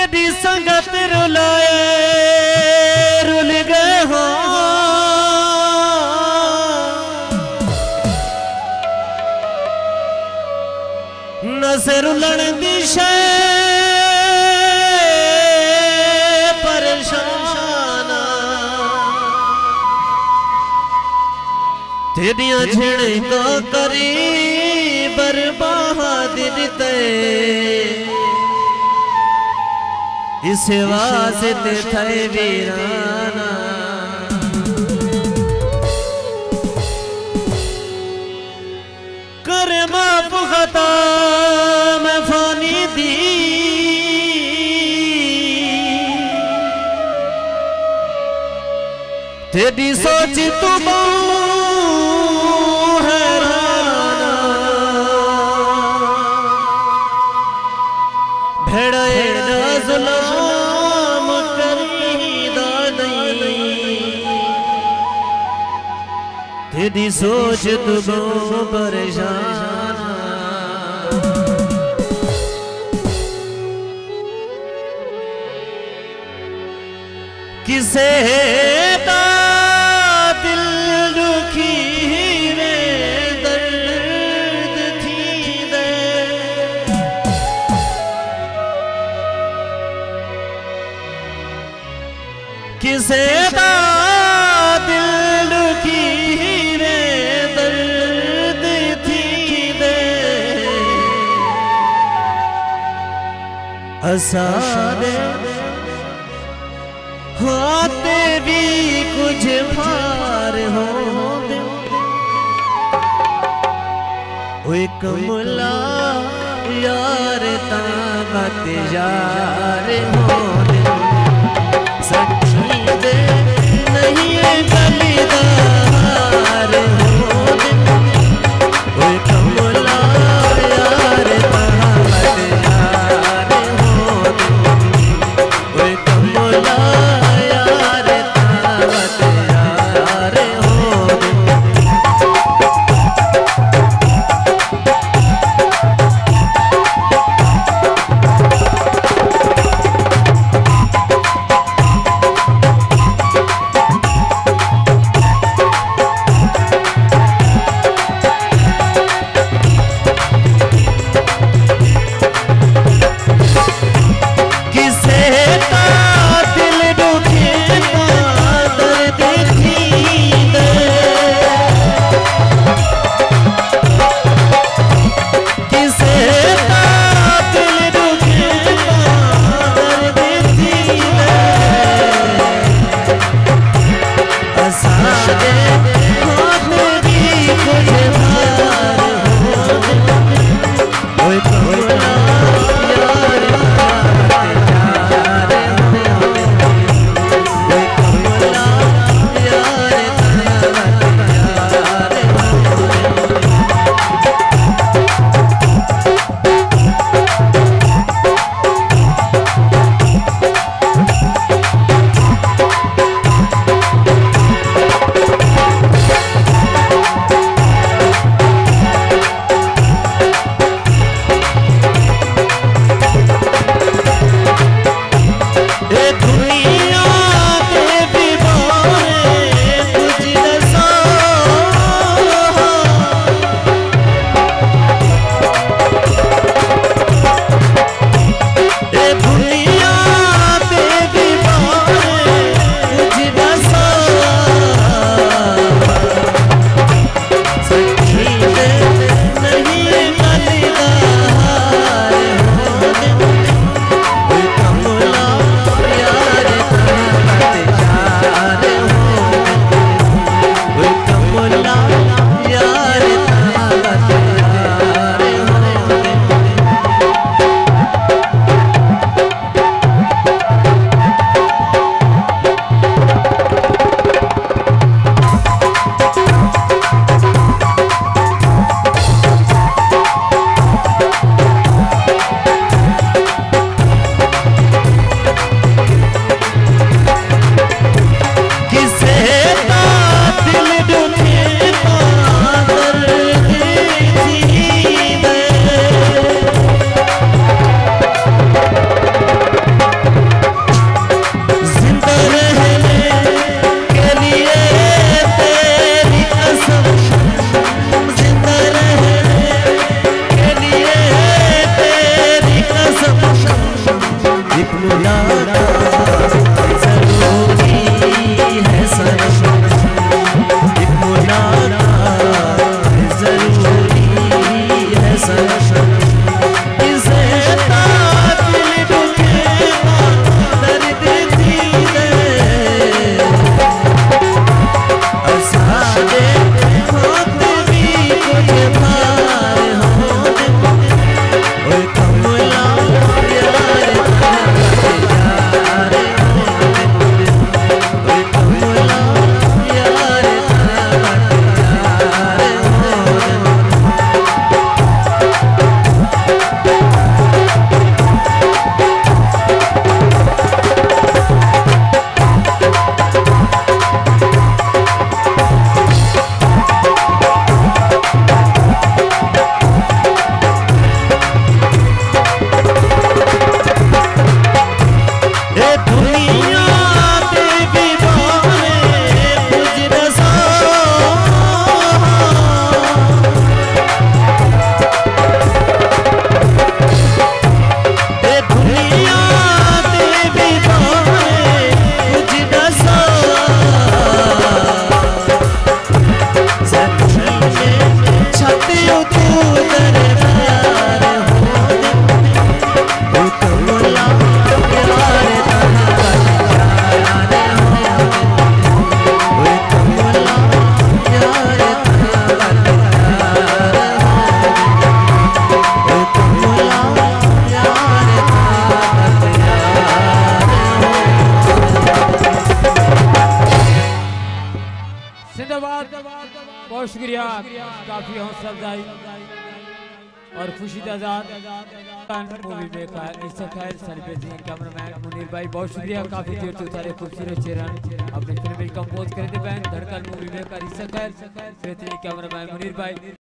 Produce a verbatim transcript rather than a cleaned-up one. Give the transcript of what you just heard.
तेरी संगत रुलाए रुल गए हो नजर रुलन दिशा परेशान तेरिया झिड़का करी बर्बादिन ते इस वास्ते थे वीराना कर माफ खता मैं फानी दी तेरी सोच तू हैराना भेड़े जुलाम करीदा नहीं तेरी सोच तू परेशान किसे दा दिल दुखी रे दर्द थी दे किसे दा दिल दुखी रे दर्द थी दे असारे हाथे भी कुछ पार हो कमला यार ताकत यार हो सच्ची दे नहीं गलीदार हो कमला यार ताकत यार हो कमला अफजाई और खुशी आजाद मूवी मेकर इससे खैर सेलिब्रेटिंग कैमरामैन मुनीर भाई बहुत शुक्रिया काफी देर तो सारे खूबसूरत चेहरा अपनी फिल्म कंपोज कर दे धड़कन मूवी मेकर इससे खैर बेहतरीन कैमरामैन मुनीर भाई।